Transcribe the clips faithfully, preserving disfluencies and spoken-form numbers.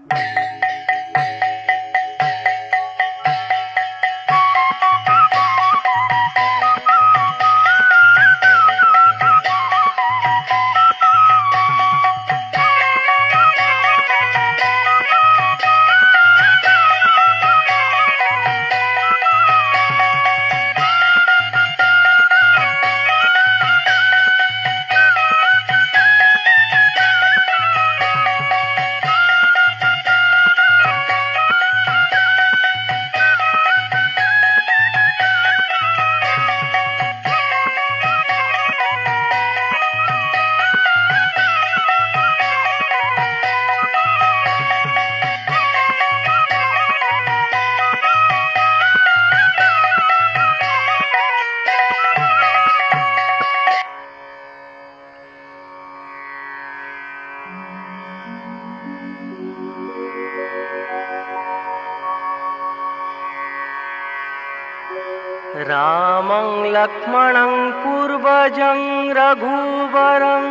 रामं लक्ष्मणं पूर्वजं रघुवरं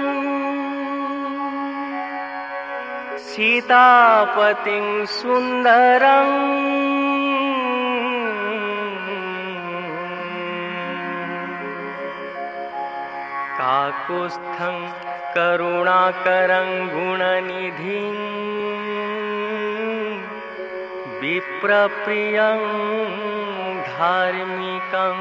सीतापतिं सुन्दरं काकुत्स्थं करुणाकरं गुणनिधिं विप्रप्रियं धार्मिकं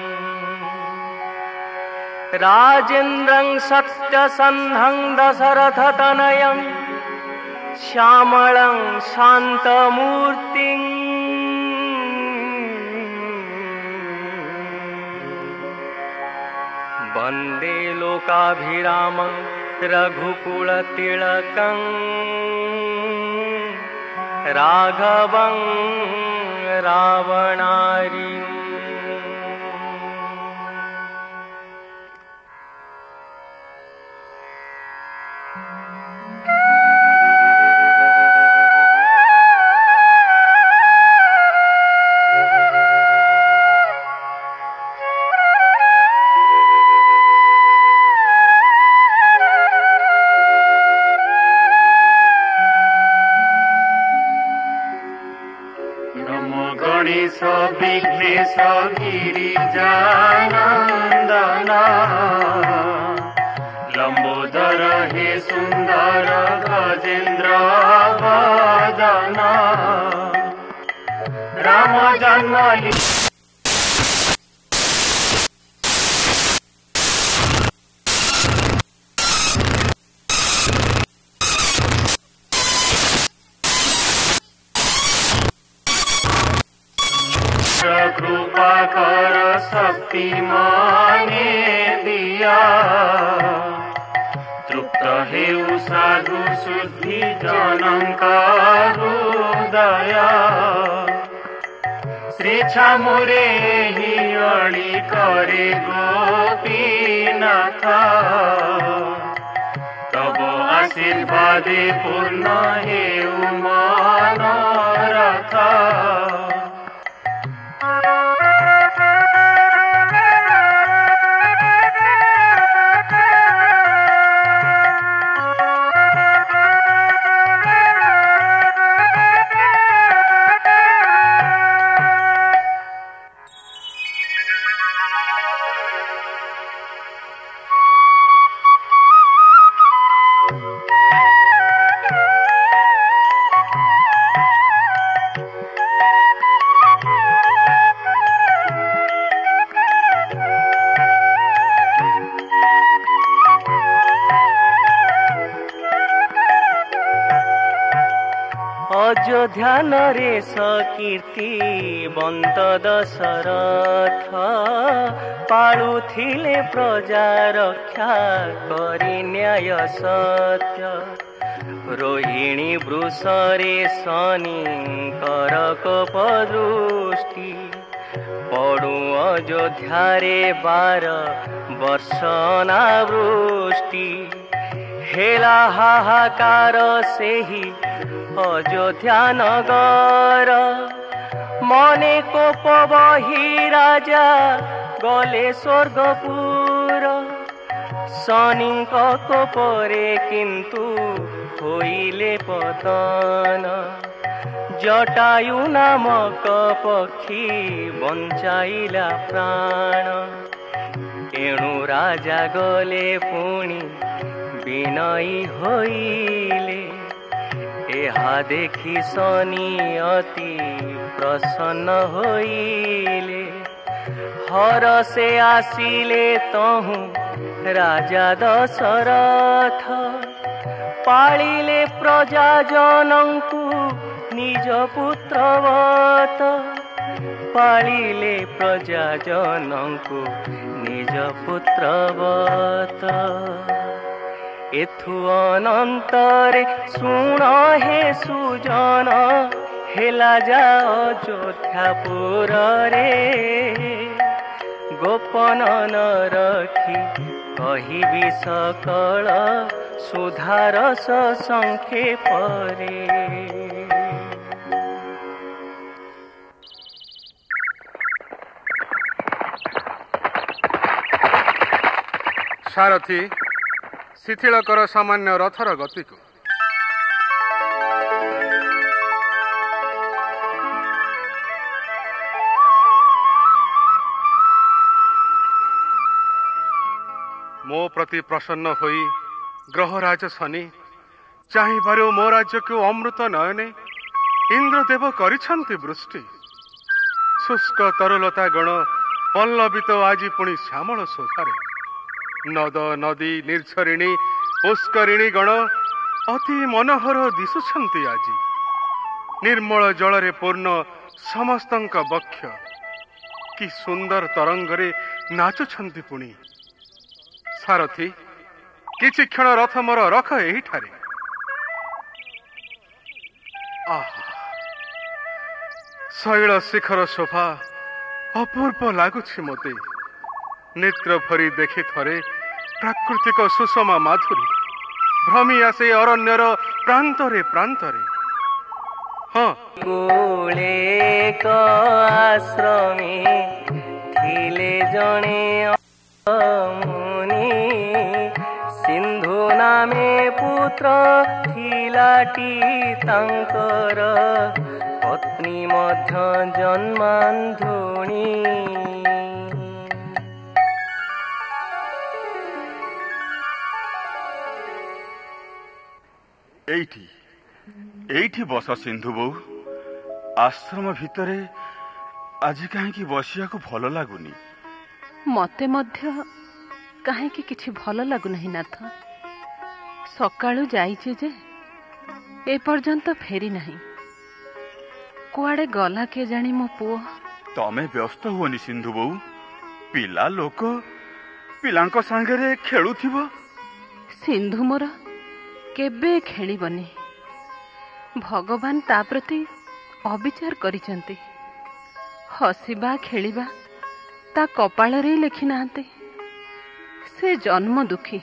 राजेन्द्रं सत्यसन्धं दशरथतनयं श्यामलं शान्तमूर्तिं वन्दे लोकाभिरामं रघुकुलतिलकं राघवं रावणारि। गणेश विघ्नेश गिरिजानन्दन लंबोदर हे सुंदर गजेन्द्र वदन राम जन्म कृपा कर शक्ति माने दिया तृप्त हेउ साधु शुद्धि जनका हृदय श्री छामुरे ही अड़ी करे गोपीनाथ तब आशीर्वादे पूर्ण हेउ मनोरथ। अयोध्या नरेश कीर्ति बंत दशरथ पालुथिले प्रजा रक्षा करी न्याय सत्य रोहिणी वृषरे शनि करक दृष्टि पड़ु अयोध्यारे बार वर्षनावृष्टि हेला हाहाकार सेही अयोध्या नगर मने कोप बही राजा गले स्वर्गपुर शनि कोपरे किंतु होइले पतन जटायु नामक पक्षी बंचाइला प्राण एणु राजा गले पुणी विनयी होइले एहा देखि शनि अति प्रसन्न होइले हर से आसिले तहु राजा दशरथ पालिले प्रजा जनंकु निज पुत्रवत पालिले प्रजा जनंकु निज पुत्रवत एथु अनंतरे सुन हे सुजन हेला जा अयोध्यापुर रे गोपन न रखी कहिबी सकल सुधारस संक्षेपरे। सारथी शिथिल कर सामान्य रथर गति को। मो प्रति प्रसन्न होई ग्रहराज शनि चाहिबारो मो राज्य को अमृत नयने इंद्रदेव करिछन्ति वृष्टि शुष्क तरुलता गण पल्लवित आज पुणी श्यामल शोभारे नद नदी निर्झरिणी पुष्करिणी गण अति मनोहर दिशुछन्ति आज निर्मल जलरे पूर्ण समस्तंक बक्ष कि सुंदर तरंगरे नाचुछन्ति पुणी। सारथी किछि क्षण रथ मोर रख एही ठारे। आहा शैल शिखर शोभा अपूर्व लागुछि मते नेत्र भरी देखि थरे प्राकृतिक सुषमा माधुरी भ्रमी आसे अरण्यर प्रांतरे प्रांतरे। हाँ कूले क आश्रमे थिले जणे मुनि सिंधु नामे पुत्र थिलाटी तांकर पत्नी मध्य जन्मांधुणी। एठी एठी बस सिंधु बो आश्रम भितरे आज कहीं बसिया को भल लगुनि। मते मध्य कहीं किछि भल लगुनाही नाथ। सकाळु जाइछे जे ए पर्यंत फेरी नहीं कुआडे गला के जानी मो पुओ। तमे व्यस्त हुओनी सिंधु बो पिला लोक पिलांको संगरे खेलुथिबो। सिंधु मोर केबे खेलिबनी भगवान ता प्रति अविचार करिसंती। हसिबा खेलिबा ता कपाल रे लिखि नाहंती। से जन्म दुखी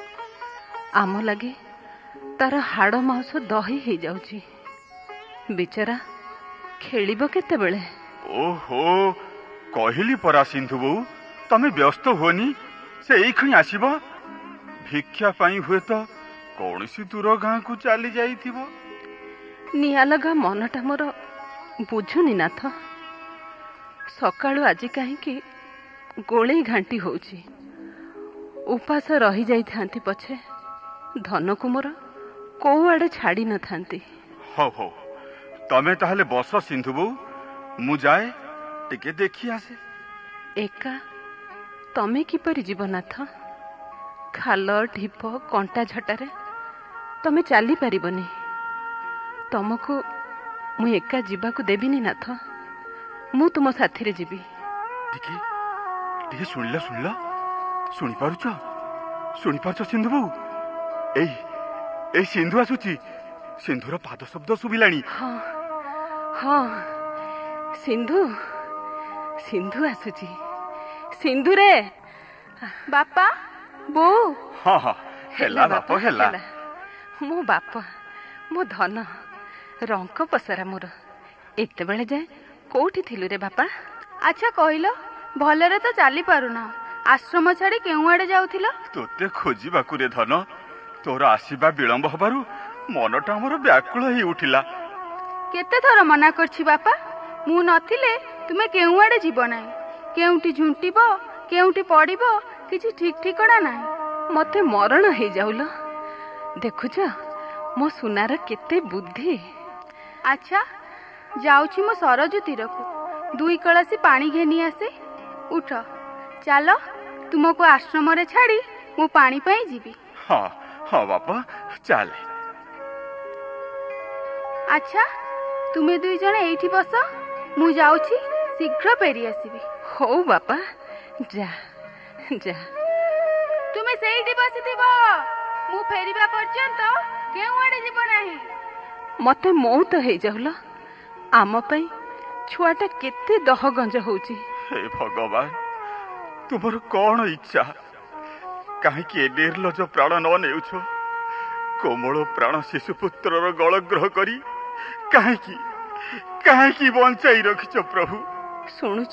आम लगे तार हाड़ मांस दही हो जाउची बिचारा खेलिबो केतेबेले। ओहो कहली परा सिंधु बो तमे व्यस्त होनी से एई खणी आसीबो भिक्षा पाई हुए तो कौनसी दूर गाँ को चली जाइथिबो। निया लगा मनटा मोर बुझुनी नाथ। सकाळु आज कहीं गोले घांटी होउची उपास रही जाई थांती पछे धन को मोर को आड़े छाड़ी न थांती। हो हो तमे ताहले बस सिंधु बो मु जाए टिके देखी आसे। एका तमे किपरि जीवनाथ खाल ढीप कंटा झटारे तमे चली पारिबनी। तुमको मु एका जीवाकू देबिनी नाथ मु तुम साथी रे जीवी। टिके टिके सुनिला सुनिला सुनी पारुछ सुनी पारुछ सिंधु बो एई एई सिंधु आसुची सिंधुर पाद शब्द सुबिलानी। हाँ हाँ सिंधु सिंधु आसुची सिंधु रे बापा बो। हाँ हाँ हेला बाप हेला मो बाप मो धन रंक पसरा मोर एते बेले जाए कोठी थिलु रे बापा। अच्छा कहलो भलरे तो चली पारुना आश्रम छाड़ी केउ आड़े जाउथिलो। तोते खोजिबाकू रे धन तोर आसीबा विलंब हबारु मनटा मोर व्याकुल ही उठिला। केते थर मना करछि बापा, मु नथिले तुमे केउ आडे जीव नाही, केउटी झुंटिबो केउटी पड़िबो किछि ठीक ठिकଣା नाही। मते मरण हे जाउल, देखुछ मो सुनार केते बुद्धि। अच्छा जाउछि मो सरजू तीरकु, दुई कलसी पानी घेनी आसे। उठ चलो तुमको आश्रम रे छाड़ी मु पानी पाई जीवी। हाँ हाँ बापा चल। अच्छा तुमे दुई जण एठी बस, मु जाउछि शीघ्र फेरी आसीबी। हो बापा जा जा। तुमे सेठी बसिथिबो, मु फेरीबा पर्यंत केउ आडे जीव नाही। मते मौत हे जाउल, आम पई छुआटा केते दहगंज होउची। हे भगवान तुमर कौन इच्छा, कहीं निर्लज प्राण न नेउछ, कोमल प्राण शिशुपुत्र गलग्रह करी कहीं कहीं बंचाई रखिछ प्रभु। शुणुच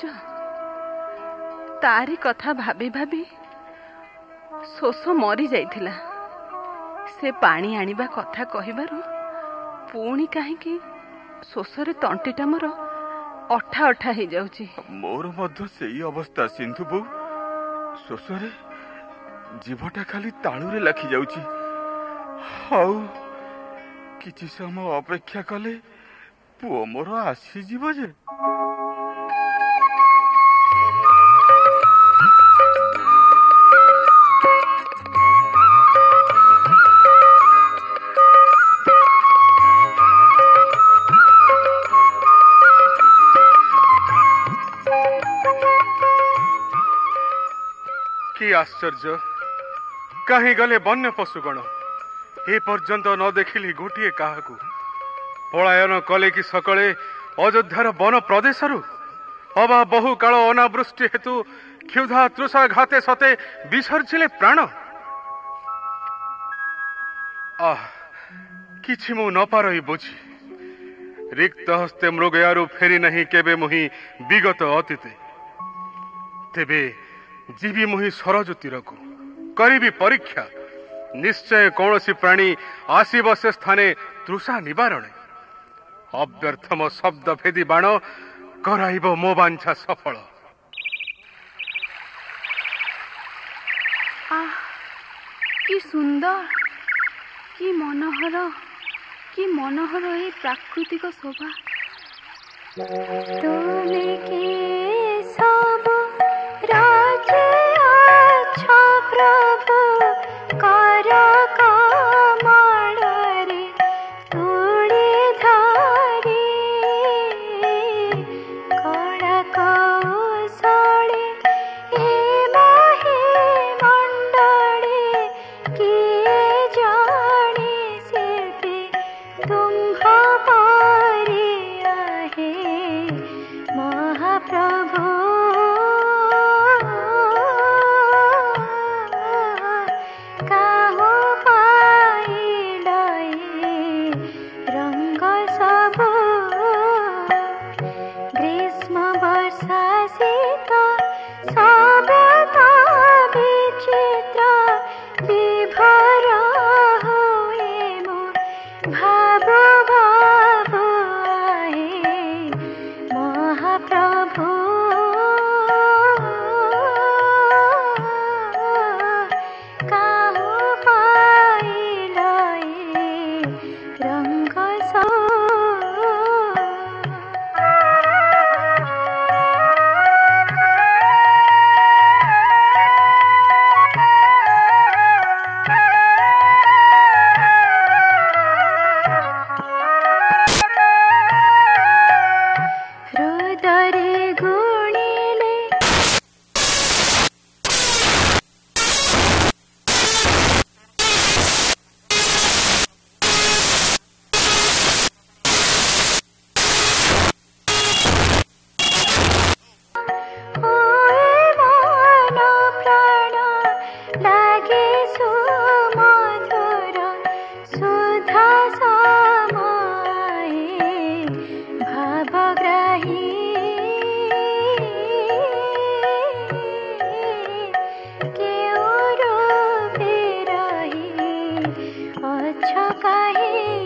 तारी कथा भाभी भाभी शोष मरी जाइथिला। से पानी आनिबा कथा कहिबारु पुणी कहीं शोषरे तंटीटा मोर अठा अठा हो जाउची। मोर मध्य सेई अवस्था सिंधु बो, शोषरे जीवटा खाली तालुरे लाखी जाउची। हाउ किछि समय अपेक्षा कले पुओ मोर आसी जीव जे। कि आश्चर्य, कहीं गले वन्य पशुगण, ए पर्यंत न देखिली गोटे काहाकू। पलायन कले कि सकले अयोध्यार वन प्रदेशरु, अबा बहु काल अनावृष्टि हेतु क्षुधा तृषा घाते सते विसर्जिले प्राण। आह किछि मु न पारई बुझी, रिक्त हस्ते मृगयारु फेरी नहीं केबे मुहि विगत अतीते। तेबे जीवी मुहि सरजू तीरकु करिबी परीक्षा, निश्चय कौनसी प्राणी आसीब से स्थाने तृषा निवारण। अव्यर्थम शब्द भेदी बाण कराइब मो बांछा सफल। आह कि सुंदर, कि मनोहर, कि मनोहर ए प्राकृतिक शोभा। तुमे के सब राजे अच्छा प्रभु, कर कमल रे तुड़ी धरी, कड़ा कौशले ए मही मंडले, किए जाने शिल्पी तुम्भ पारी आहे महाप्रभु। अच्छा काहे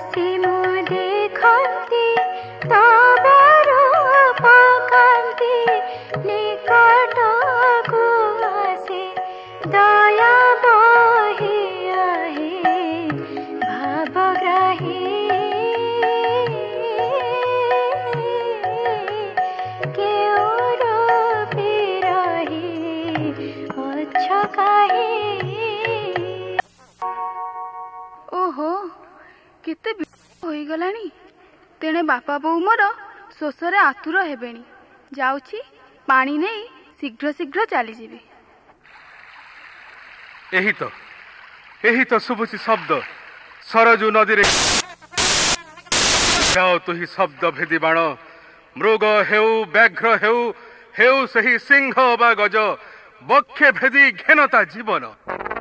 आसी मु देखती तब रूप कांति निकट को आसी दया बही आही भावग्राही ओहो केते होई गलानी तेणे बापा बोऊ मोर शोषरे आतुर हेबेनी जाउछि पानी नहीं शीघ्र शीघ्र चली जीवी एही तो एही तो शुभुची शब्द सरजू नदी रे जाओ तुही शब्द भेदी बाण मृग हेउ व्याघ्र हेउ हेउ सही सिंह बा गज बक्षे भेदी घेनता जीवन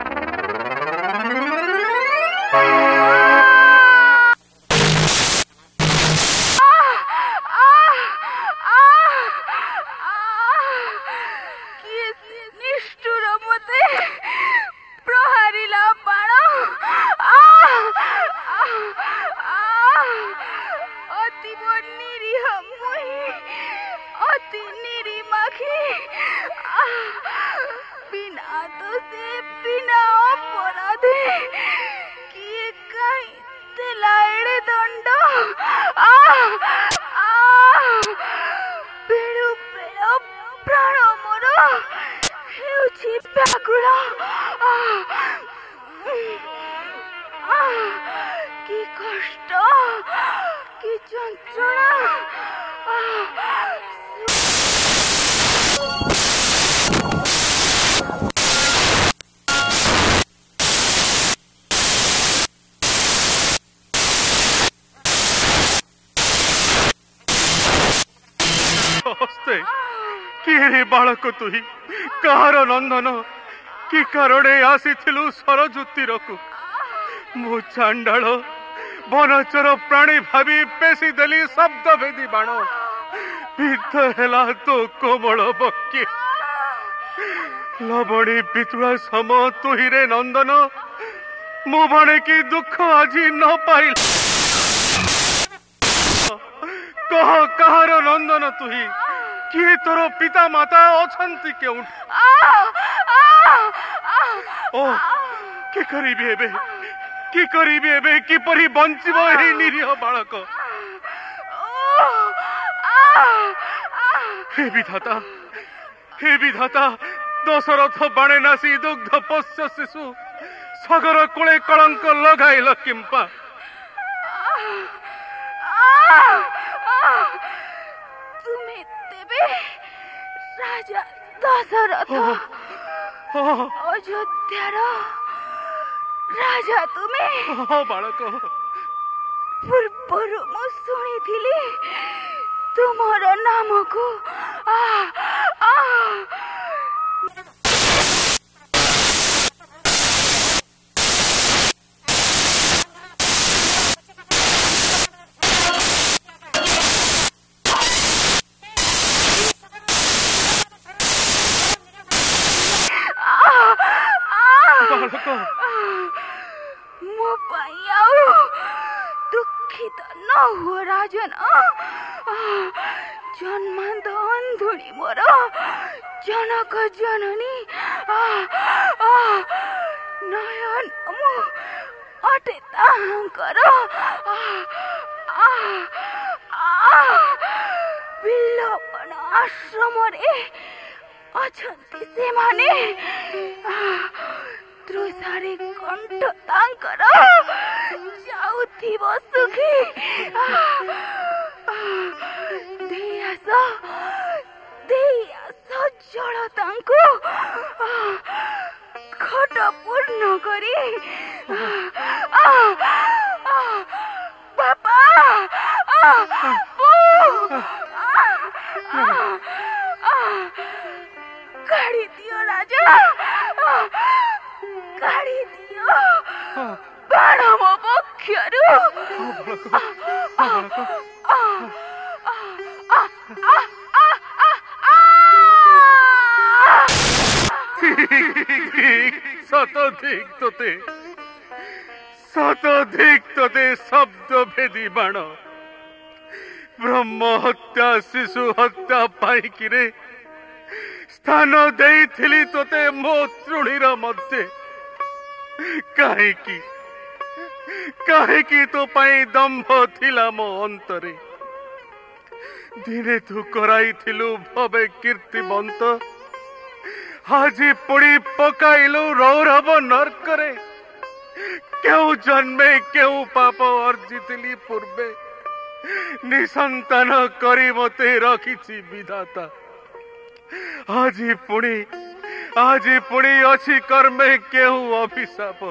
की कष्ट की যন্ত্রণা किए बालक तुही कहार नंदन कि कारणे आसीथिलु सरजू तीरकु मु चांडाल बनचर प्राणी भावी पेशी देली शब्द भेदी बाण विद्ध हेला तो कोमल बक्की लवणी पितुड़ा सम तुहिरे नंदन मु बणे की दुख आजी न पाइल कह कहार नंदन तुही किए तोर पिता माता अछंती केउ ओ कि करिबे एबे कि करिबे एबे किपरि बंचिबो एही निरीह बालक हे विधाता हे विधाता दशरथ बाणे नासी दुग्ध पोष्य शिशु सगर कोले कलंक लगाइल किंपा तुम्हें तेबे राजा दशरथ अयोध्यार राजा तुम्हें बालक पूर्वर मु शुणी तुमर नाम को आ आ मो पाइयाऊ दुखित न हो राजन जन्मांत अंधुणी मोर जनक जननी नयन मु अटे तांकर विलोपन आश्रम रे अछंती से माने तृषारे कंठ तांकर जाउथिबो सुखी देयास देयास जल तांको खट पूर्ण करी बापा गाड़ी दियो राजा गाड़ी दियो बाण मो पक्षरु सत ठीक तोते शताधिक तते शब्द भेदी बाण ब्रह्म हत्या शिशु हत्या पाइकिरे स्थान देइथिली तते मो तृणीर मध्य काहेकि काहेकि तो पाई दंभ थिला मो अंतरे दिने तू कराई थिलु भवे कीर्तिवंत हाजी पुड़ी पकाइलु रौरव नरकरे क्यों जन्मे क्यों पाप अर्जितली पूर्वे निसंतान करी मते रखिछि विधाता आजी पुणी आजी पुणी अछि कर्मे केहू अभिशाप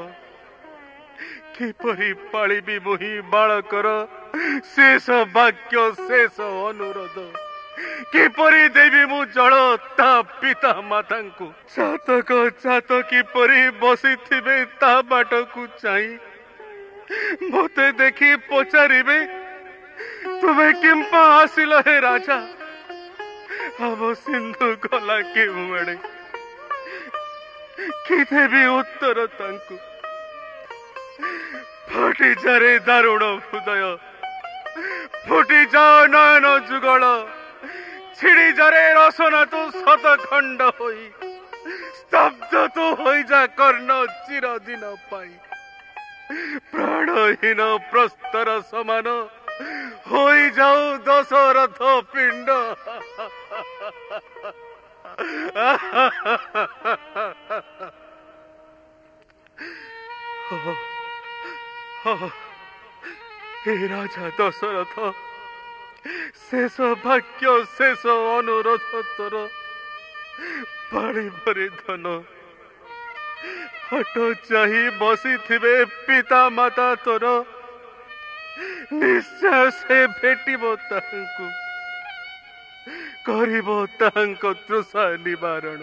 किपरि पाळिबि मुहि बाळकर शेष वाक्य शेष अनुरोध किपरि देवी मु जल ता पिता मातांकु चातक चातकी परि बसिथिबे ता बाटकु चाहि मते देखि पचारिबे तुमे किंपा आसिल हे राजा हम सिंधु गला के उड़े कि देवी उत्तर तांकु फटी जारे दारुण हृदय फुटी जा नयन जुगल छिड़ी जारे रसना तू शत खंड होई स्तब्ध तू होई जा कर्ण चिर दिन पाई प्राणहीन प्रस्तर समान होई जाऊ दशरथ पिंड हे राजा दशरथ शेष भाग्य शेष अनुरोध तोर पाणी भरी धन हट चाही बसी थिबे पिता माता तोर निश्चय से भेटिबो तांकु करिबो तांको तृषा निवारण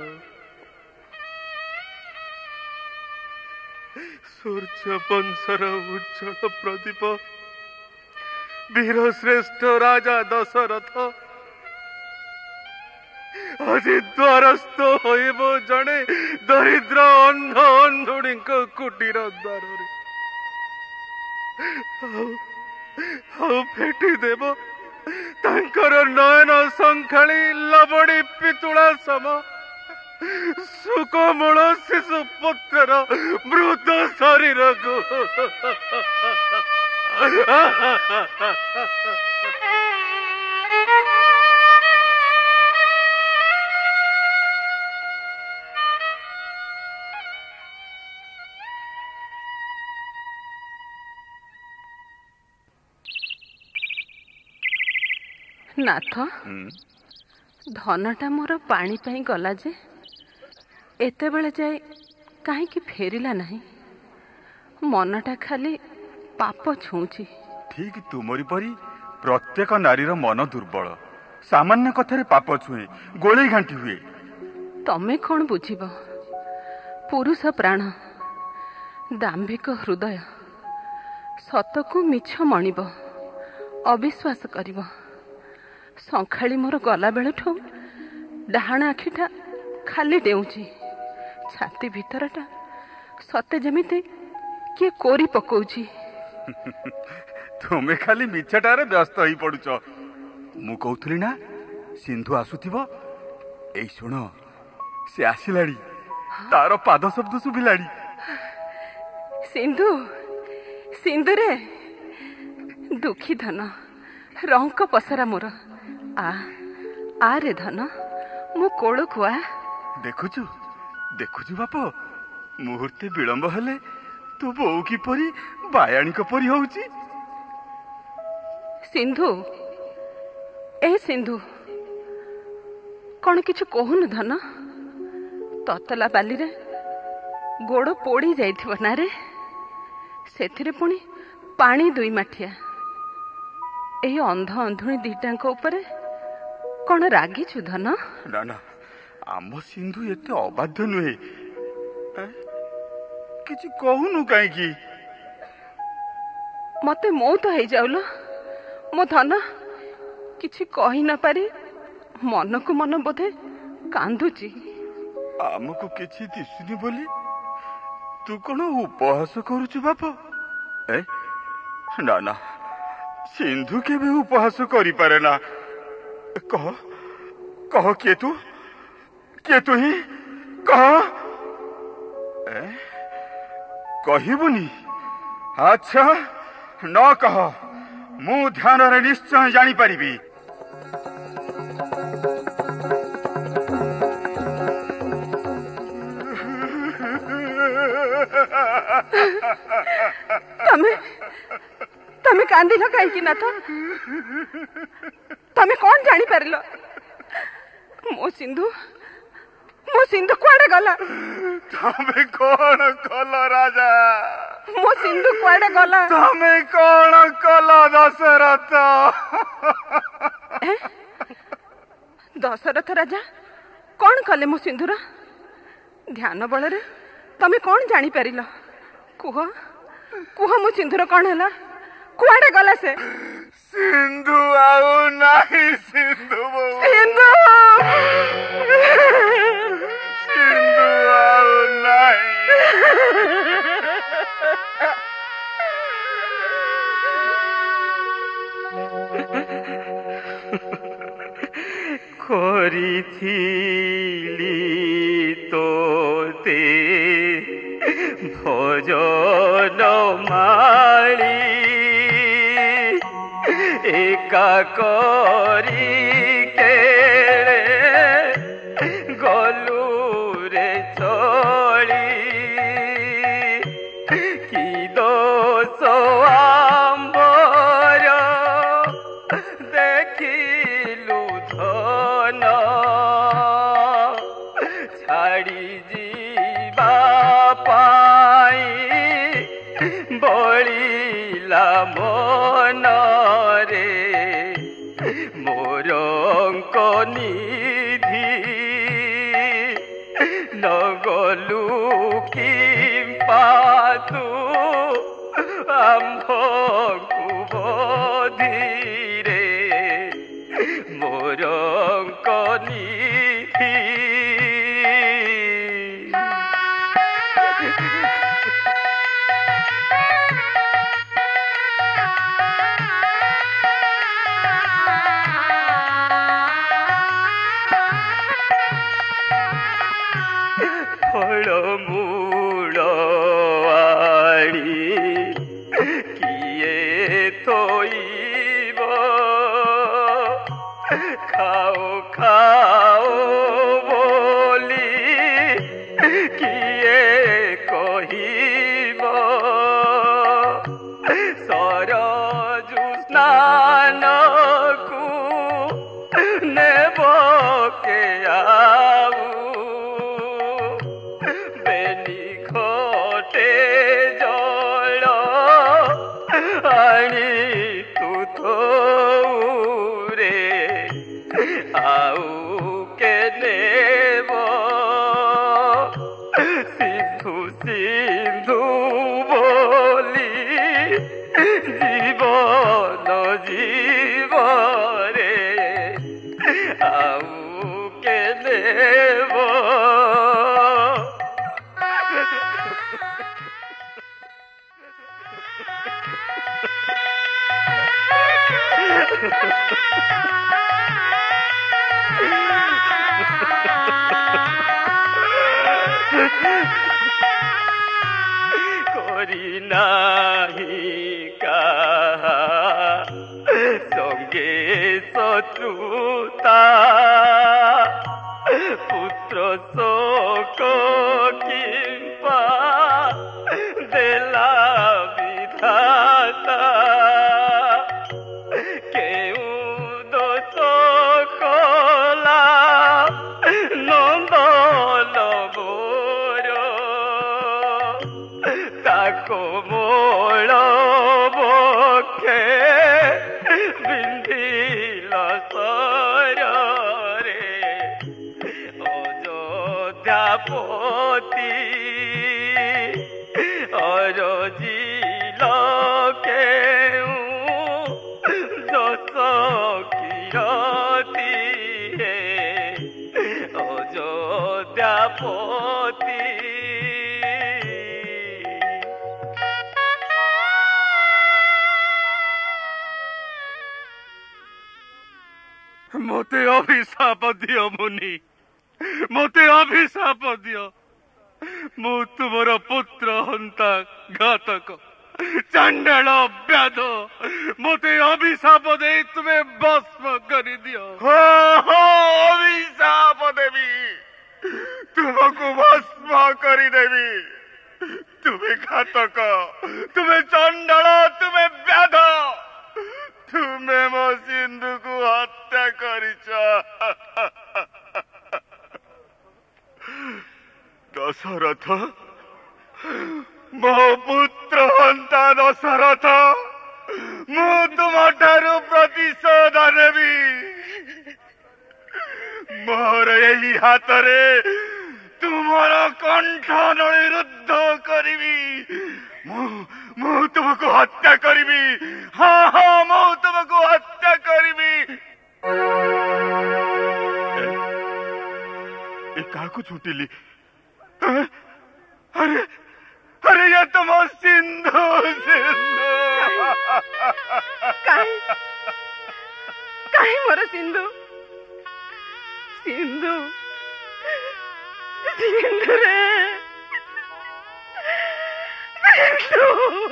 सूर्य वंशर उज्जवल प्रदीप वीर श्रेष्ठ राजा दशरथ आज द्वारस्थ होइबो जणे दरिद्र अंध अंधुणी कुटीर द्वार फेटी देव तांकर नयन संखाली लबड़ी पितुला सम सुकोमल शिशु पुत्र मृत शरीर को नाथ धनटा मोर पानी पाई गला जे एते बेले जाए कहीं फेरिला नहीं मनटा खाली पाप छूची ठीक तुमरी परी प्रत्येक नारीर मन दुर्बल सामान्य कथारे पाप छुए गोले घांटी हुए तमे कौन बुझिब पुरुष प्राण दाम्भिक हृदय सतकू मिछ मणिब अविश्वास करिब संखाली मोर गला बेलठू डाहाण आखिटा खाली डेउची छाती भीतरटा सते जमिते किए कोरी पकाउची तुमे खाली मिछटारे व्यस्त होई पड़ुच मु कहूथली ना सिंधु आसुथिबो एई सुनो से आसिलाड़ी तार पाद शब्द सुबिलाड़ी सिंधु सिंधु रे दुखी धन रंक पसरा मोर आ आ रे धन मु कोड़ खुआ देखुचु देखुचु बाप मुहूर्ते विलंब हेले तू बोऊ की परी बायाणी को परी होउची सिंधु ए सिंधु कौन किछु कहून धन ततला बाली रे गोड़ पोड़ी जाइथिबो ना रे सेथिरे पुणी पानी दुई माठिया एही अंध अंधुणी दिटांक उपरे कौन रागिछु धन ना ना आम सिंधु एते अबाध्य नुहे किछि कहूनु काई की मते मौत हो जाउलो मो धन किछि कहि न पारी मन को मन बोधे कांदुची आमको किछि दिसुनी बोली तू कोन उपहास करूछु बाप ए ना ना सिंधु केबे उपहास करि पारे ना। कह कह किए तू किए तू ही कह ए कहबुनी। अच्छा न कह मु ध्यान रे निश्चय जानी पारिबी। तमे तमे कांदी न काई कि ना तो तमे कौन जानी पारिलो? मो सिंधु मो सिंधु कुआडे गला? तमे कौन कल राजा? मो सिंधु कुआडे गला? तमे कौन कल दशरथ? दशरथ राजा कौन कले मो सिंधुर? ध्यान बल रे तमे कौन जानी पारिलो? कुह कुह मो सिंधुर कौन हला? कुआडे गला से? सिंधु आउ नहीं सिंधु सिंधु सिंधु आउ नहीं। করিছিলি তোতে ভজন মালি একা করি কেড়ে গলু রে চলি কি দোষ আম্বর দেখিলু ধন ছাড়ি ଯିବା পাই বলিলা মনরে মোরঙ্ক নিধি নগলু কি পাতু আম্ভকু বধিরে মোরঙ্ক নিধি। ফলমূল আড়ি কিয়ে থইব খাও খাও বলি কিয়ে কহিব সরজু স্নানকু নেব কে আউ বেনি ঘটে জল আনি তু থৌরে আউ কে নেব সিন্ধু সিন্ধু বলি জীবন জীবরে আউ কে নেব। করি নাহি কাহা সঙ্গে শত্রুতা পুত্র শোক কিম্পা দেলা বিধাতা কেউ দোষ কলা নন্দন মোর তাকো মোড় বক্ষে বিন্ধিল সরে অযোধ্যাপতি मोते अभिशाप दियो मुनि, मोते अभिशाप दियो। मु तुमर पुत्र हंता घातक चंडाल व्याध मोते अभिशाप दे तुम्हें भस्म कर दियो। हो हो अभिशाप देवी, तुमको भस्म करी देवी। तुम्हें घातक, तुम्हें चंडाल, तुम्हें व्याध, तुम्हें मो सिंधु को हत्या करिच। दशरथ, मो पुत्र हंता दशरथ, मु तुम ठारू प्रतिशोध नेबी। मोर यही हाथ रे तुमर कंठ नली रुद्ध करिबी। मु मु तुमको हत्या करिबी। हाँ हाँ मु तुमको हत्या करिबी। ए काको छुटिली? अरे अरे ये तो मो सिंधु सिंधु। काहे काहे मोर सिंधु सिंधु सिंधु रे सिंधु।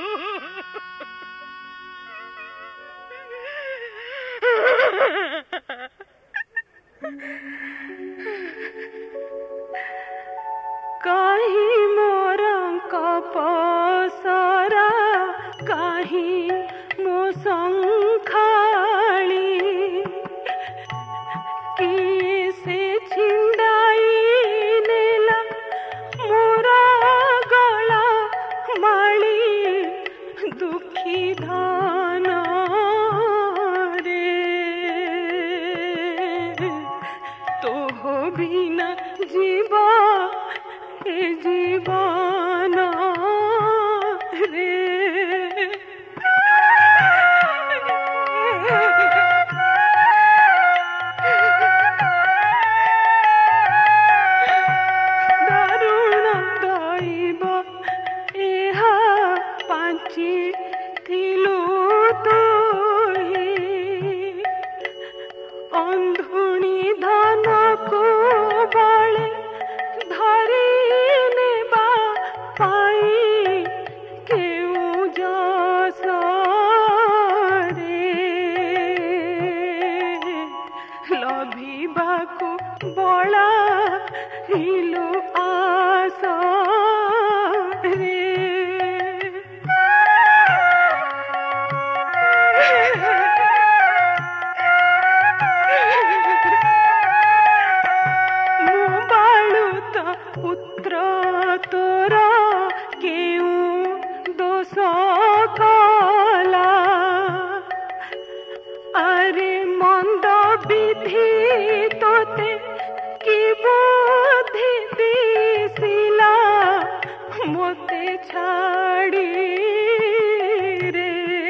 काही मोर कपसरा, काही मो संखाली, किए से छिंदाई नेला मोरा गला माली। दुखी धान रे तो हो बिना जीवा ए जीवन रे। दारुण दैव एहा पांची थिलु तुही, अंधुणी धन को बळे धरी नेबा पाई केउ जस रे। लभिबाकु बळा हिलु आस रे। मु बाळुत पुत्र तोर केउ दोष कला। अरे मंद विधि तोते कि बुद्धि दिसिला, मोते छाड़ी रे।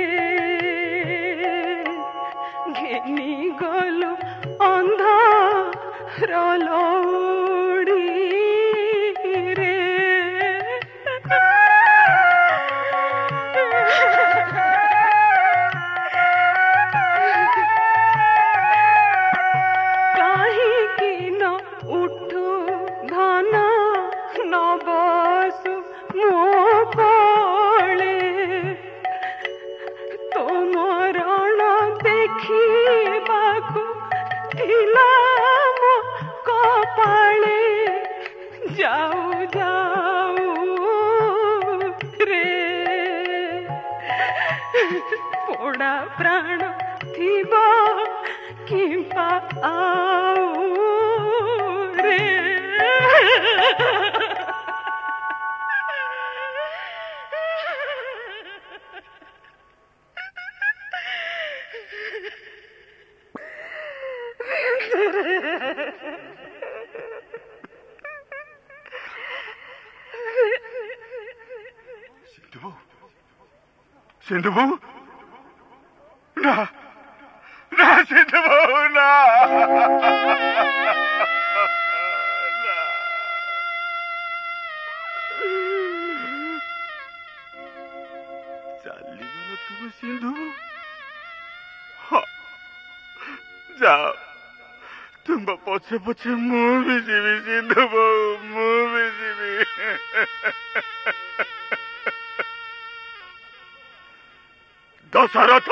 घेनी गलु अंधार लौड़ी रे। काहिकी न उठु धन न बसु मो कोळे, तो मरण देखिबाकु थिला मो कपाळे। जाऊ जाऊ रे पोड़ा प्राण थिबा किंपा आऊ रे। सिंधु सिंधु ना ना सिंधु ना चली तुम सिंधु। हाँ, जाओ तुम पछे पछे मु भी जीवी सिंधु बहु मु भी जीवी। दशरथ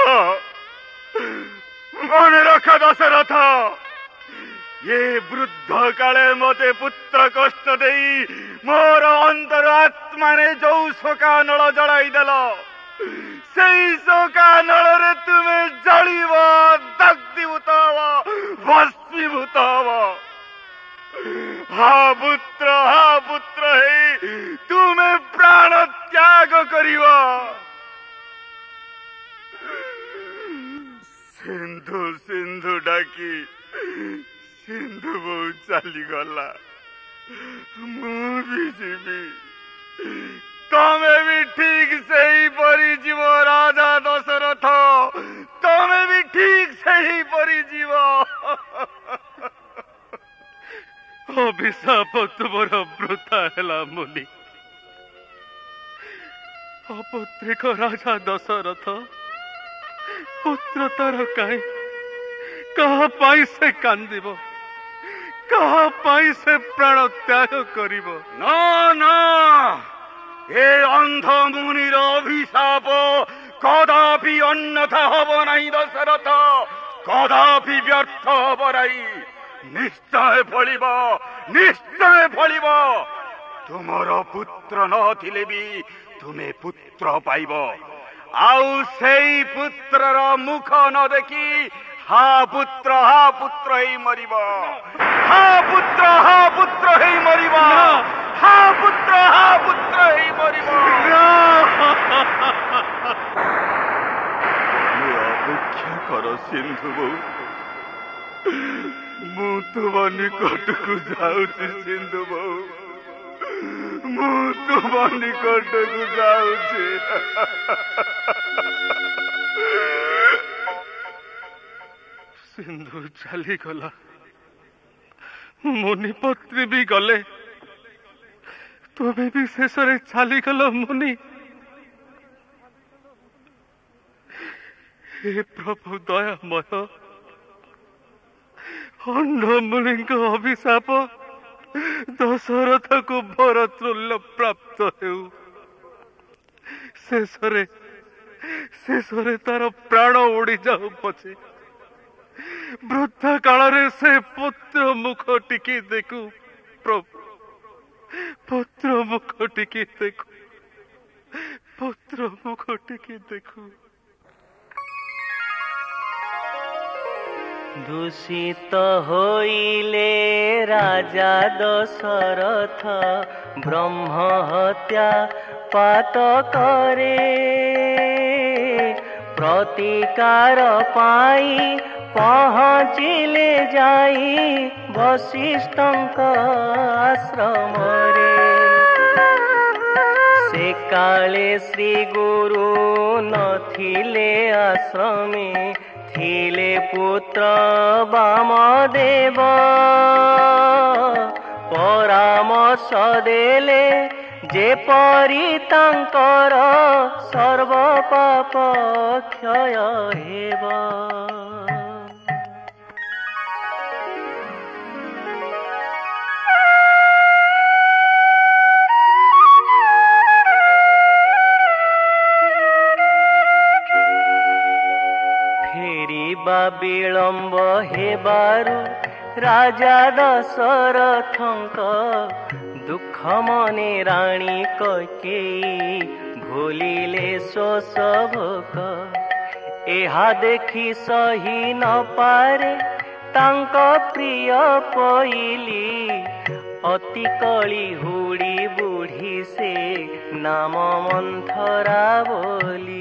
मन रख दशरथ, ये वृद्ध काले मते पुत्र कष्ट देई मोर अंतर आत्मा ने जो शोका नल जड़ाई देल से शोका नल रे तुम्हें जलिव दग्धीभूत हव भस्मीभूत हव। हा पुत्र हा पुत्र हे तुम्हें प्राण त्याग करिव। सिंधु सिंधु डाकी सिंधु बहु चली गला, मु भी जीवी तमे भी ठीक से ही परी जीव राजा दशरथ, तमे भी ठीक से ही परी जीव। अभिशाप तुमर वृथा हेला मुनि। अपुत्रिक राजा दशरथ पुत्र तार काई कहा पाई से कांदिब, कहा पाई से प्राण त्याग करिब। ना ना ए अंध मुनिर अभिशाप कदापि अन्यथा हब नहीं दशरथ, कदापि व्यर्थ हब नहीं, निश्चय फलिब निश्चय फलिब। तुमर पुत्र नथिले भी तुमे पुत्र पाइब, आउ सेई पुत्रर मुख न देखी हा पुत्र हा पुत्र ही मरिब, हा पुत्र हा पुत्र ही मरिब, हा पुत्र हा पुत्र ही मरिब। अपेक्षा कर सिंधु बहु, मु तुम निकट को जाऊची सिंधु बहु, मु तुम निकट को जाऊची। सिंधु चली गला, मुनिपत्नी भी गले, तुम्हें भी शेष चली गल मुनि। हे प्रभु दयामय, अंध मुनि अभिशाप दशरथ को भरतुल्य प्राप्त हेउ। शेष शेष तार प्राण उड़ी जाऊ पछे वृद्ध काल से पुत्र मुख टिकी देखू प्रभु, पुत्र मुख टिकी देखू, पुत्र मुख टिकी देखू। दूषित होइले राजा दशरथ ब्रह्म हत्या पात करे, प्रतिकार पाई पहुँचिले जाई वशिष्ठंक आश्रमरे। से काले श्री गुरु नथिले आश्रमे, थिले पुत्र वामदेव परामर्श देले जेपरि तांकर सर्व पाप क्षय हेब। विलम्ब हेबारु राजा दशरथंक दुख मने राणी कैकेयी भूलिले शोष भोक। एहा देखी सही न पारे तांक प्रिय पइली, अति कली हुड़ी बुढ़ी से नाम मंथरा बोली।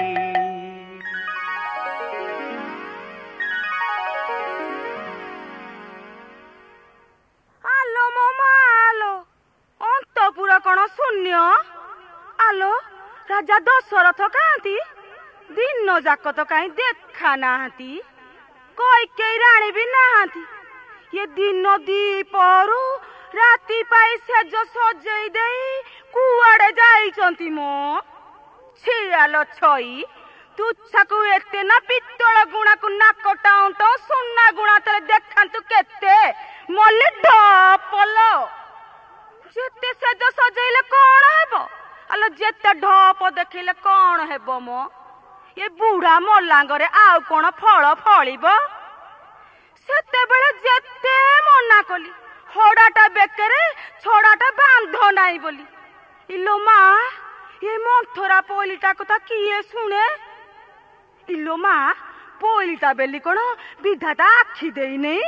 कौन शून्य आलो राजा दशरथ कहांती दिन जाक तो कहीं देखा नाहांती, कैकेयी राणी भी नाहांती। ये दिन दीपरू राति पाई सेज सजई देई कुआड़े जाइचंती मो। छियालो छई तुच्छाकु एते ना पित्तल गुणा को नाक टाउंट सुन्ना गुणा तले देखांतु केते ये बुढ़ा मल्लांगरे आउ कौन फल फलिब सेतेबेले जेते मना कली हड़ाटा बेकरे छड़ाटा बांध नाई बोली इलो माँ ये मंथरा पोलिटा कथा किए शुणे इलो माँ पोलिटा बेली कौन विधाता आखि देई नहीं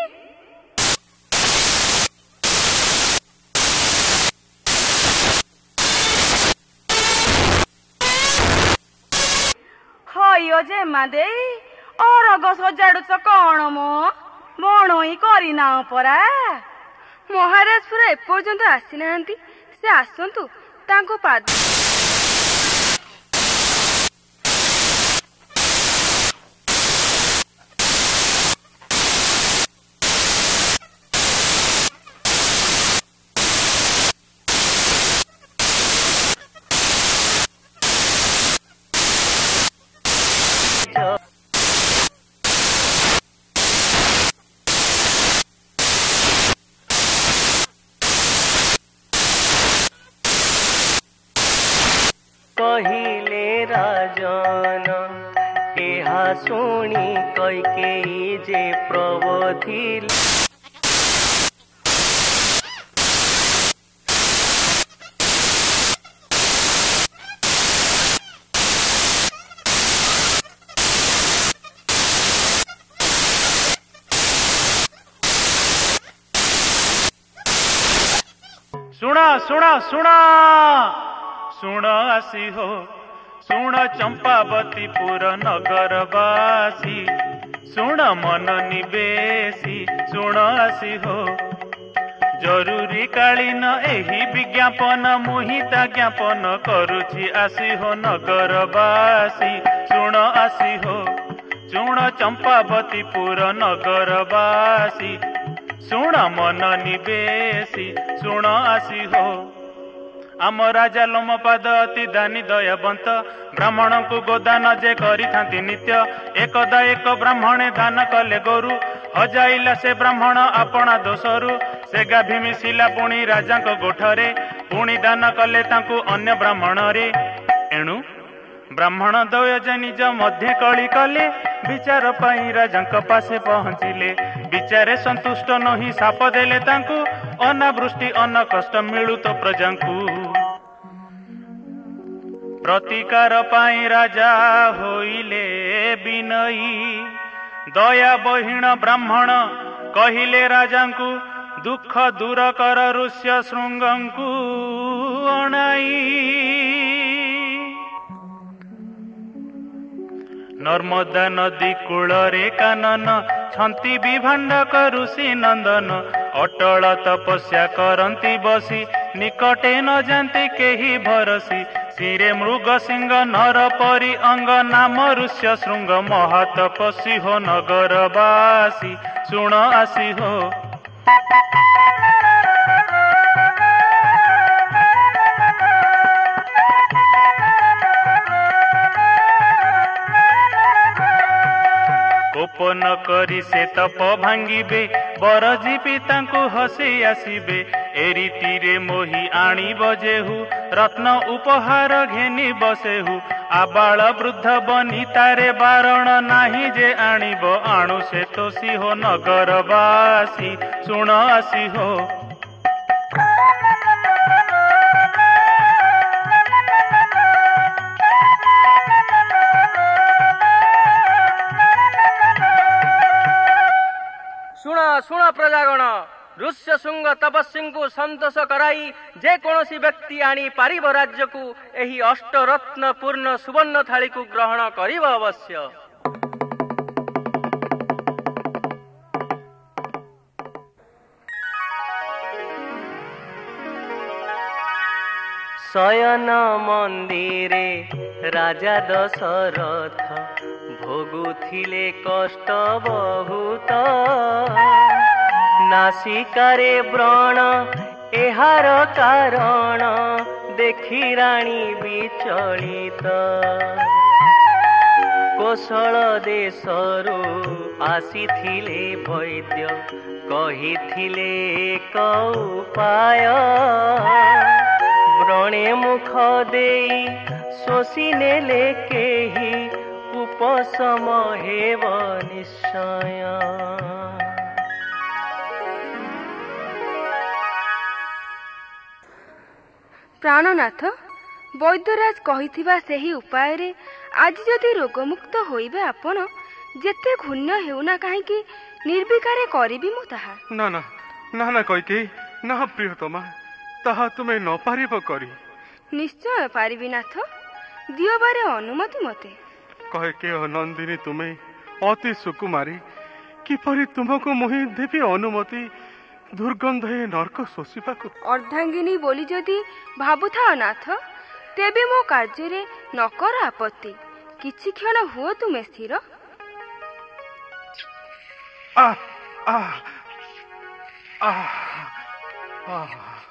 हयो जे मादे अरग सजाड़ुच कौन मो मणई करना परा महाराज पूरा एपर्यंत आसी नाहांती से आसंतु तांको पाद कहिले राजन एहा शुणी कैकेयी जे प्रबोधिल सुना सुना सुना सुण आसी हो सुण चंपावतीपुर नगरवासी सुण मन निवेशी सुण आसी हो जरूरी कालीन एही विज्ञापन मुहिता ज्ञापन करुछि आसी हो नगरवासी सुण आसी हो सुण चंपावतीपुर नगरवासी सुण मन निवेशी सुण आसी हो आम राजा लोमपाद अति दानी दयावंत ब्राह्मण को गोदान जे करि थांती नित्य एकदा एक ब्राह्मणे दान कले गोरु हजाइला से ब्राह्मण आपणा दोषरु से गाभी मिशिला पुणी राजा गोठरे पुणी दान कले तांकु अन्य ब्राह्मण रे एणु ब्राह्मण द्वय निज मध्य कली कले विचार पाई राजा पासे पहुंचिले विचारे संतुष्ट नही साप देले तांकु अनावृष्टि अन्न कष्ट मिलु तो प्रजांकु प्रतिकार पाई राजा होइले बिनयी दया बहिण ब्राह्मण कहिले राजांकु दुख दूर कर ऋष्य शृंगंकु अणाई नर्मदा नदी कूଳରେ कानन छंती विभाण्डक ऋषि नंदन अटल तपस्या करंती बसी निकटे न जानती केही भरसी सिरे मृग सिंह नर परी अंग नाम ऋष्य शृंग महातपस्वी हो नगरवासी सुण आसी हो कोपन करी से तप भांगिबे बरजीपी तांकु हसी आसीबे ए रीतिरे मोही आणी बजेहु रत्न उपहार घेनी बसेहु आबाल वृद्ध बनी तारे बारण नाही जे आणिब आणु से तोसी हो नगरवासी सुण आसी हो शुण शुण प्रजागण ऋष्य शृंग तपस्वी को संतोष कराई जे कौन व्यक्ति आनी पारिब राज्य को एही अष्टरत्न पूर्ण सुवर्ण थाली को ग्रहण करिब अवश्य शयन मंदिरे राजा दशरथ भोगुथिले कष्ट बहुत नासिकारे व्रण एहार कारण देखि राणी विचलित कोशल देशरू आसीथिले वैद्य कहिथिले एक उपाय व्रणे मुख देई शोषि नेले केही उपशम हेब निश्चय। प्राणनाथ वैद्यराज कहिथिबा सेही उपाय आज जदि रोगमुक्त होइबे आपण जेते घुण्य हेउना काहेकि निर्विकारे करिबि मु ताहा। ना ना ना ना कइके ना प्रियतमा ताहा तुमे न पारिब करी। निश्चय पारिबि नाथ, दियो बारे अनुमति मते। कहे के नंदिनी तुमे अति सुकुमारी, किपरि तुमको मुहि देवी अनुमति दुर्गंध हे नरक शोषिबाकु। अर्धांगिनी बोली जदि भाबुथा नाथ, तेबे मो कार्य न कर आपत्ति। किछि क्षण हुओ तुमे स्थिर। आ आ आ आ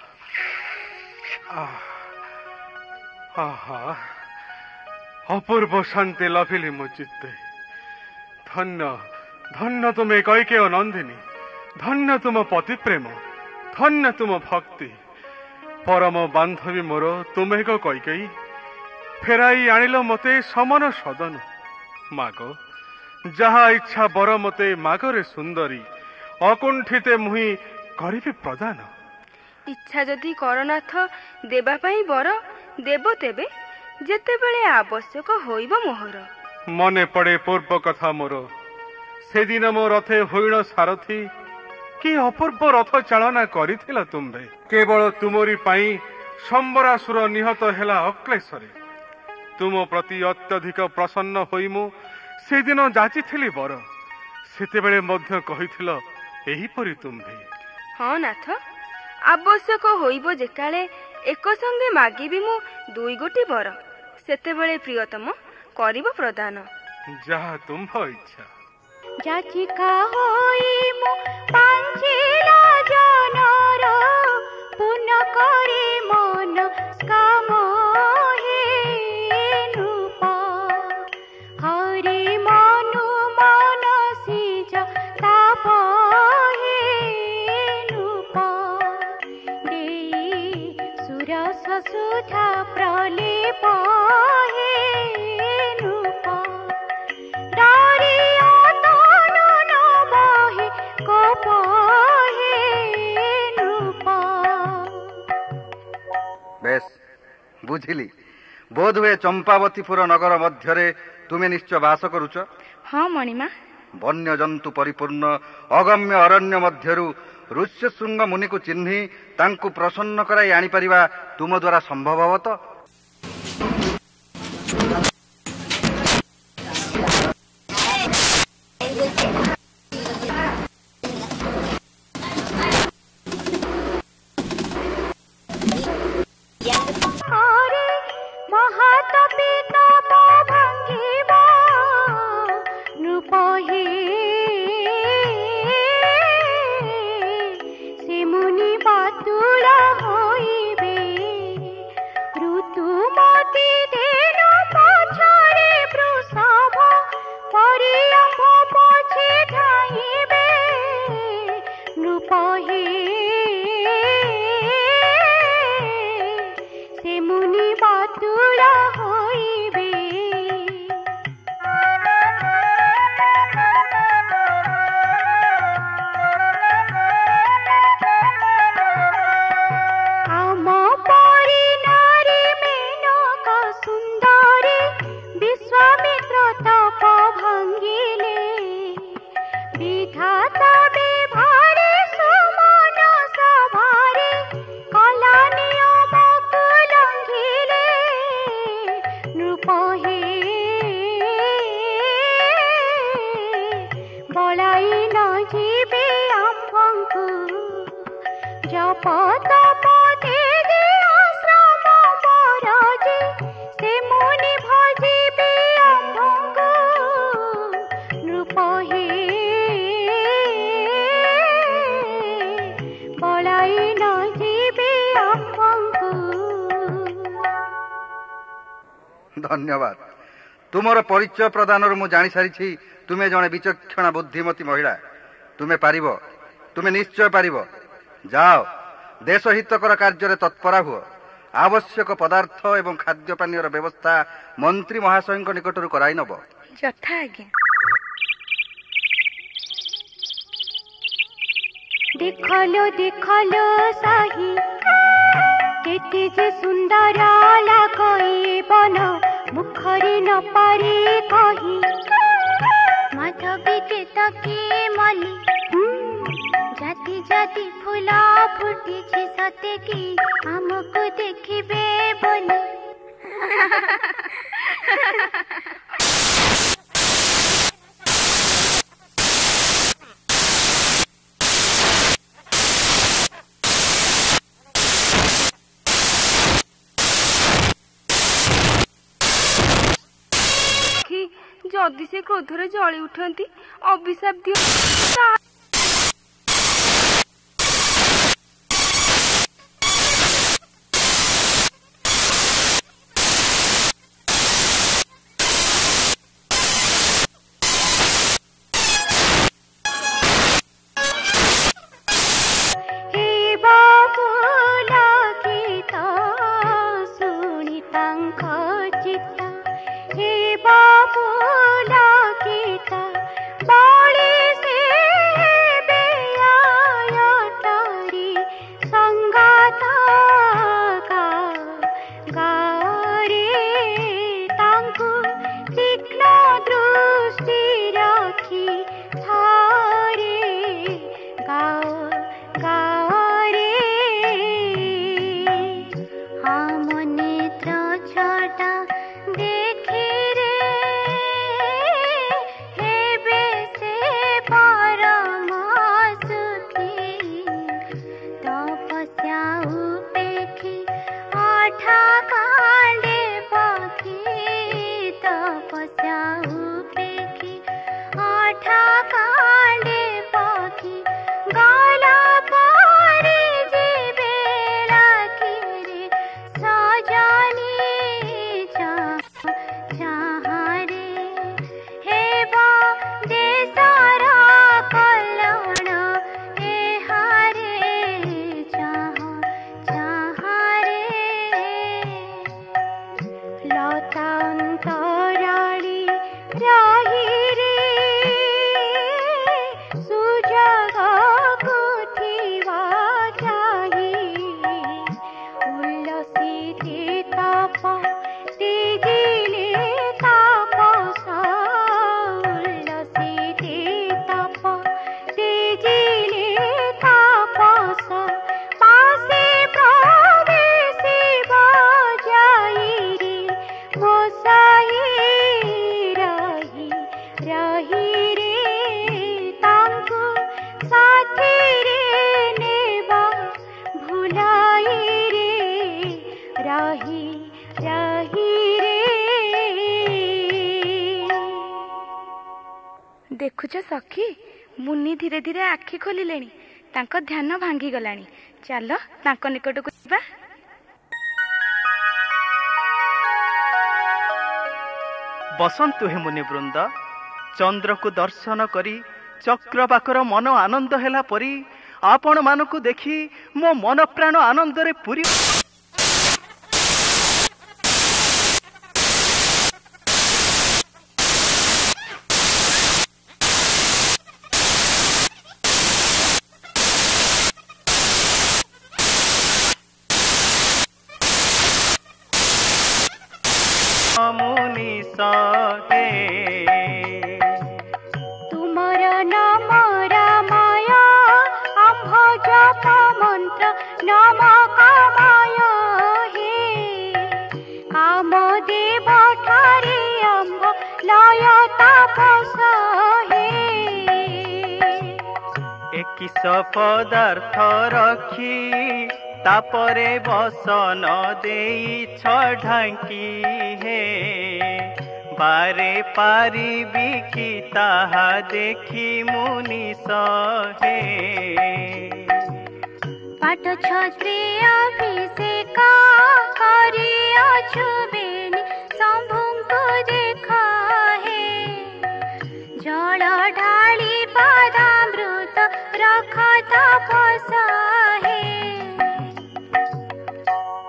आहा अपूर्व शांति लभिली मो चित्ते। धन्य धन्य तुमे कैके नंदिनी, धन्य तुम पति प्रेम, धन्य तुम भक्ति। परम बांधवी मोर तुमे को कैकई फेराई आनिल मते समान सदन। माग जहा इच्छा बर मते मागरे सुंदरी, अकुंठिते मुहि करिबि प्रदान। इच्छा जदि करनाथ देबा पई बर देव तेबे जेतेबेले आवश्यक होइब मोहर। मने पड़े पूर्व कथा मोर, से दिन मो रथे होइण सारथी कि अपूर्व रथ चालना करिथिला तुम्भे। केवल तुमरी पाई संबरासुर निहत हेला अक्लेशरे। तुम प्रति अत्यधिक प्रसन्न होई मु से दिन जाचिथिली बर, सेतेबेले मध्य कहिथिल एही परि तुम्भे। हाँ नाथ, आवश्यक होइब जेकाले एक संगे मागिबि मु दुई गोटी बर, सेतेबेले प्रियतम करिब प्रदान। जहा तुम्भ इच्छा। जाचिका होई मु पांचिला जनर, पुण्य करे मन काम हे नृप। हरि मनु मनसी ताप हे नृप। देई सुरस सुधा प्रलेप हे नृप। बेश बुझिली, बोध हुए चंपावतीपुर नगर मध्यरे तुमे निश्चय वास करुच। हाँ मणिमा। वन्य जंतु परिपूर्ण अगम्य अरण्य मध्यरु ऋष्यशृंग मुनि को चिन्हि तांकु प्रसन्न कराई आनी परिबा तुम द्वारा संभव हव तो? धन्यवाद। तुमर परिचय प्रदान मु जानी सारी तुमे जने विचक्षण बुद्धिमती महिला। तुमे पारिब, तुमे निश्चय पारिब। जाओ देश हितकर कार्य तत्परा हुओ। आवश्यक पदार्थ एवं खाद्य पानीय व्यवस्था मंत्री महाशय निकटर कराई नब। ଯଥା ଆଜ୍ଞା। देखलो देखलो साही केते जे सुंदर लागई बन मुखरी न पारी कही माधवी के तके मली जाति जाति फूला फुटी सते की हमको देखिबे बोली। जदि से क्रोधरे जली उठती अभिशाप दियो। देखुछ सखी मुनि धीरे धीरे आखि खोलिले तांको ध्यान भांगी गलानी। चलो तांको निकटକୁ ଯିବା। बसंतु हे मुनि वृंद चंद्र को दर्शन करी चक्रवाकर मन आनंद हेला परी आपण मानकु देखी मो मन प्राण आनंद रे पूरी तुमर नाम रामाय आम्भ जप मंत्र नम कामाय हे कामदेव ठारे अम्भ लय तापस हे एकिस पदार्थ रखी तापरे बसन देई ढांकी हे बारे पारी बिकी ताहा देखी मुनि सहे पाठ क्षत्रिय अभिषेक करिअछु बेनी शंभुଙ୍କୁ देखा हे जल ढाली पदामृत रख तपस हे।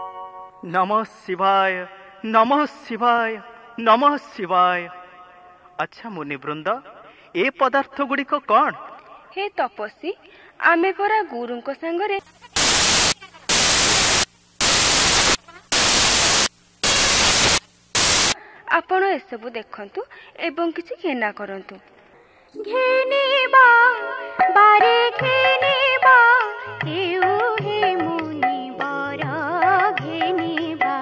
नमः शिवाय नमः शिवाय नमः शिवाय। ଆଚ୍ଛା ମୁନିବୃନ୍ଦ, ଏ ପଦାର୍ଥ ଗୁଡ଼ିକ କ'ଣ? ହେ ତପସ୍ୱୀ, ଆମେ ପରା ଗୁରୁଙ୍କ ସାଙ୍ଗରେ ଆପଣ ଏସବୁ ଦେଖନ୍ତୁ ଏବଂ କିଛି ଘେନା କରନ୍ତୁ। ଘେନିବା ବାରେ ଘେନିବା ହେଉ ହେ ମୁନି ବର ଘେନିବା।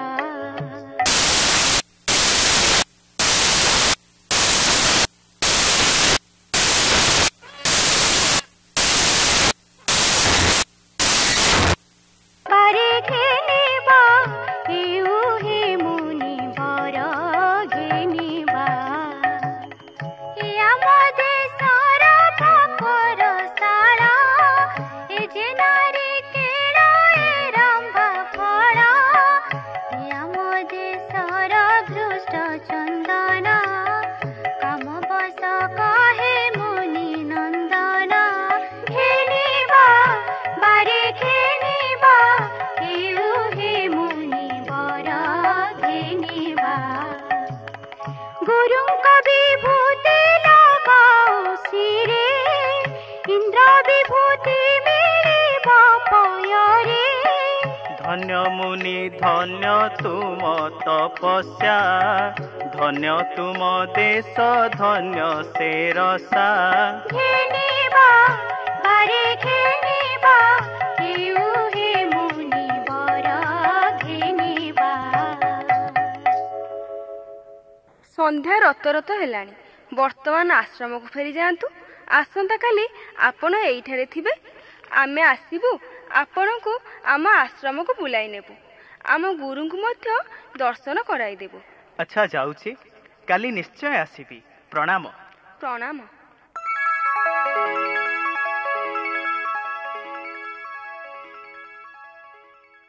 ବାରେ ଘେନିବା ହେଉ ହେ ମୁନି ବର ଘେନିବା। ଏ ଆମ ଦେଶର ପାପର ଶାଳା, ଏ ଯେ ନାରୀ କେଳ ଏ ରମ୍ଭା ଫଳ। ଏ ଆମ ଦେଶର ଭୃଷ୍ଟ ଚନ୍ଦନ, କାମ ବଶ କହେ ମୁନି ନନ୍ଦନ। ଘେନିବା ବାରେ ଘେନିବା ହେଉ ହେ ମୁନି ବର ଘେନିବା। ଗୁରୁଙ୍କ ବିଭୂତି ଲଗାଉ ଶିରେ, ଇନ୍ଦ୍ର ବିଭୂତି ମିଳିବ ପୟରେ। ଧନ୍ୟ ମୁନି ଧନ୍ୟ ତୁମ ତପସ୍ୟା, ଧନ୍ୟ ତୁମ ଦେଶ ଧନ୍ୟ ସେ ରସା। ଘେନିବା ବାରେ ଘେନିବା ହେଉ ହେ ମୁନି ବର ଘେନିବା। ସନ୍ଧ୍ୟା ରତରତ ହେଲାଣି। ବର୍ତ୍ତମାନ ଆଶ୍ରମକୁ ଫେରି ଯାଆନ୍ତୁ। ଆସନ୍ତାକାଲି ଆପଣ ଏଇଠାରେ ଥିବେ। ଆମେ ଆସିବୁ, ଆପଣଙ୍କୁ ଆମ ଆଶ୍ରମକୁ ବୁଲାଇ ନେବୁ। ଆମ ଗୁରୁଙ୍କୁ ମଧ୍ୟ ଦର୍ଶନ କରାଇଦେବୁ। ଆଚ୍ଛା, ଯାଉଛି। କାଲି ନିଶ୍ଚୟ ଆସିବି। ପ୍ରଣାମ। ପ୍ରଣାମ।